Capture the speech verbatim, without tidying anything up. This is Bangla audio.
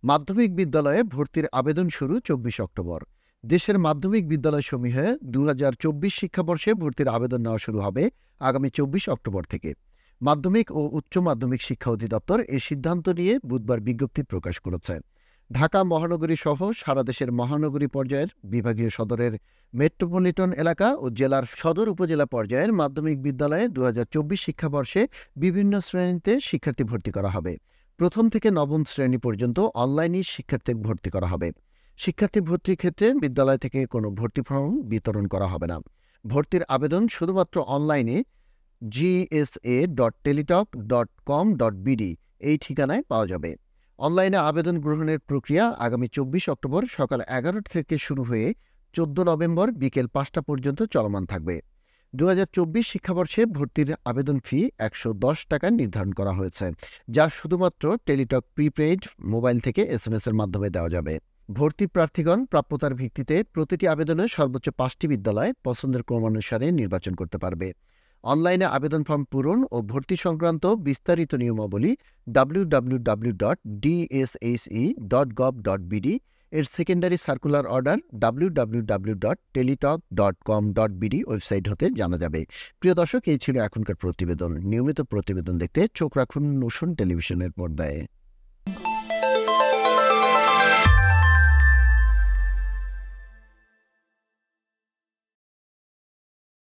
মাধ্যমিক বিদ্যালয়ে ভর্তির আবেদন শুরু চব্বিশ অক্টোবর। দেশের মাধ্যমিক বিদ্যালয়সমূহে দু হাজার চব্বিশ শিক্ষাবর্ষে ভর্তির আবেদন নেওয়া শুরু হবে আগামী চব্বিশ অক্টোবর থেকে। মাধ্যমিক ও উচ্চ মাধ্যমিক শিক্ষা অধিদপ্তর এ সিদ্ধান্ত নিয়ে বুধবার বিজ্ঞপ্তি প্রকাশ করেছে। ঢাকা মহানগরী সহ সারা দেশের মহানগরী পর্যায়ের বিভাগীয় সদরের মেট্রোপলিটন এলাকা ও জেলার সদর উপজেলা পর্যায়ের মাধ্যমিক বিদ্যালয়ে দু হাজার চব্বিশ শিক্ষাবর্ষে বিভিন্ন শ্রেণীতে শিক্ষার্থী ভর্তি করা হবে। প্রথম থেকে নবম শ্রেণী পর্যন্ত অনলাইনে শিক্ষার্থী ভর্তি করা হবে। শিক্ষার্থী ভর্তির ক্ষেত্রে বিদ্যালয় থেকে কোনো ভর্তি ফর্ম বিতরণ করা হবে না। ভর্তির আবেদন শুধুমাত্র অনলাইনে GSA dot Teletalk dot com dot BD এই ঠিকানায় পাওয়া যাবে। অনলাইনে আবেদন গ্রহণের প্রক্রিয়া আগামী চব্বিশ অক্টোবর সকাল এগারোটা থেকে শুরু হয়ে চোদ্দ নভেম্বর বিকেল পাঁচটা পর্যন্ত চলমান থাকবে। দু হাজার চব্বিশ শিক্ষাবর্ষে ভর্তির আবেদন ফি একশো দশ টাকা নির্ধারণ করা হয়েছে, যা শুধুমাত্র টেলিটক প্রিপেইড মোবাইল থেকে এস এম এস এর মাধ্যমে দেওয়া যাবে। ভর্তি প্রার্থীগণ প্রাপ্যতার ভিত্তিতে প্রতিটি আবেদনে সর্বোচ্চ পাঁচটি বিদ্যালয় পছন্দের ক্রমানুসারে নির্বাচন করতে পারবে। অনলাইনে আবেদন ফর্ম পূরণ ও ভর্তি সংক্রান্ত বিস্তারিত নিয়মাবলী W W W dot DSSE dot gov dot BD এর secondary circular order W W W dot Teletalk dot com dot BD website হতে জানা যাবে। প্রিয় দর্শক, এই ছিল এখনকার প্রতিবেদন। নিয়মিত প্রতিবেদন দেখতে চোখ রাখুন নোশন টেলিভিশনের পর্দায়।